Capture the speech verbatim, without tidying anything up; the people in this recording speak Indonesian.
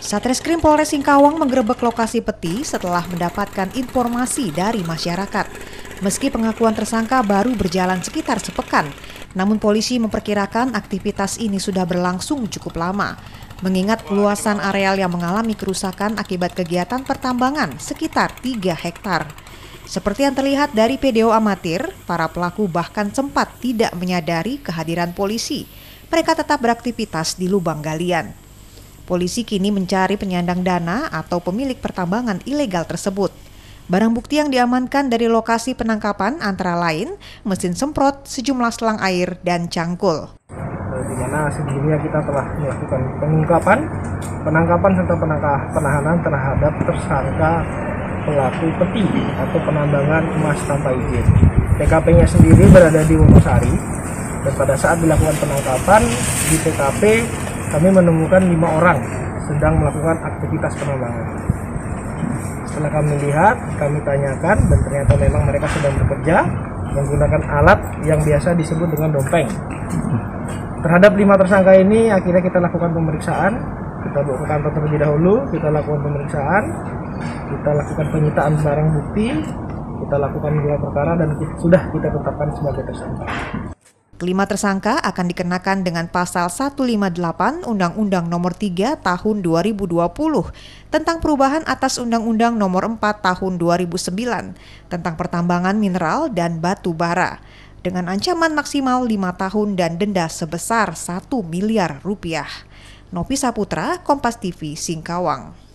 Satreskrim Polres Singkawang menggerebek lokasi peti setelah mendapatkan informasi dari masyarakat. Meski pengakuan tersangka baru berjalan sekitar sepekan, namun polisi memperkirakan aktivitas ini sudah berlangsung cukup lama, mengingat luasan areal yang mengalami kerusakan akibat kegiatan pertambangan sekitar tiga hektar. Seperti yang terlihat dari video amatir, para pelaku bahkan sempat tidak menyadari kehadiran polisi. Mereka tetap beraktivitas di lubang galian. Polisi kini mencari penyandang dana atau pemilik pertambangan ilegal tersebut. Barang bukti yang diamankan dari lokasi penangkapan antara lain mesin semprot, sejumlah selang air, dan cangkul. Di mana sebelumnya kita telah melakukan pengungkapan, penangkapan serta penahanan terhadap tersangka pelaku peti atau penambangan emas tanpa izin. T K P-nya sendiri berada di Wonosari, dan pada saat dilakukan penangkapan di T K P kami menemukan lima orang sedang melakukan aktivitas penambangan. Setelah kami lihat, kami tanyakan, dan ternyata memang mereka sedang bekerja menggunakan alat yang biasa disebut dengan dompeng. Terhadap lima tersangka ini akhirnya kita lakukan pemeriksaan, kita bawa ke kantor terlebih dahulu, kita lakukan pemeriksaan, kita lakukan penyitaan barang bukti, kita lakukan gelar perkara, dan sudah kita tetapkan sebagai tersangka. Kelima tersangka akan dikenakan dengan pasal seratus lima puluh delapan Undang-Undang Nomor tiga Tahun dua ribu dua puluh tentang perubahan atas Undang-Undang Nomor empat Tahun dua ribu sembilan tentang pertambangan mineral dan batu bara dengan ancaman maksimal lima tahun dan denda sebesar satu miliar rupiah. Novi Saputra, Kompas T V, Singkawang.